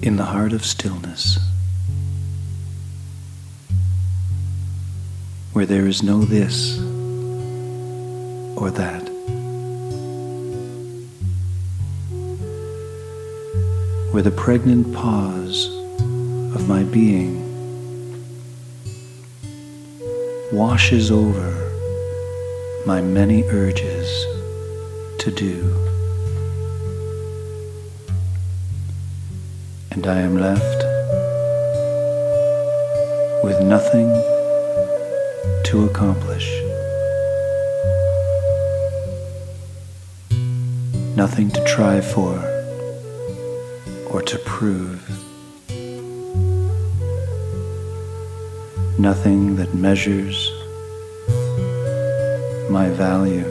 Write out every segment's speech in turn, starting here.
in the heart of stillness, where there is no this or that. Where the pregnant pause of my being washes over my many urges to do, and I am left with nothing to accomplish, nothing to try for or to prove, nothing that measures my value,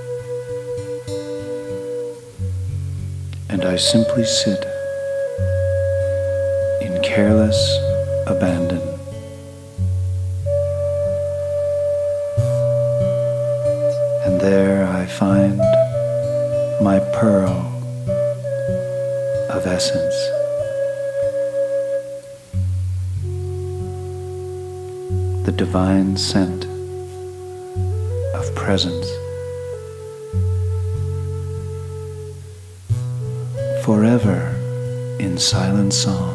and I simply sit in careless abandon. And there I find my pearl of essence. The divine scent of presence. Forever in silent song,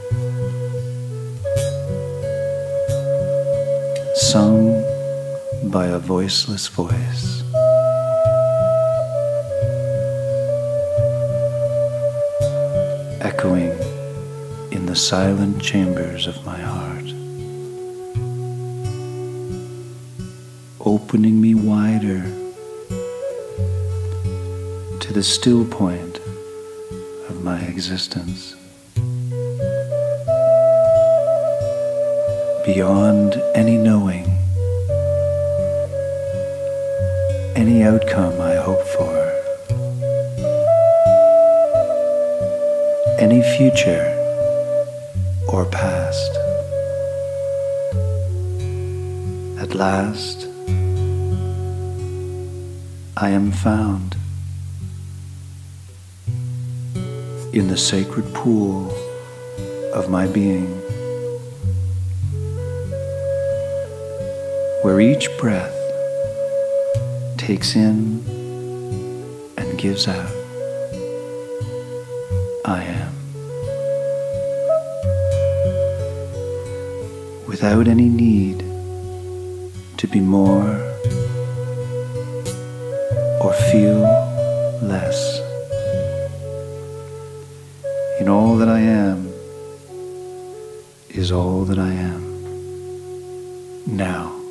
sung by a voiceless voice. Echoing in the silent chambers of my heart, opening me wider to the still point of my existence, beyond any knowing, any outcome I hope for, any future or past. At last, I am found in the sacred pool of my being, where each breath takes in and gives out. I am. Without any need to be more or feel less. In all that I am is all that I am now.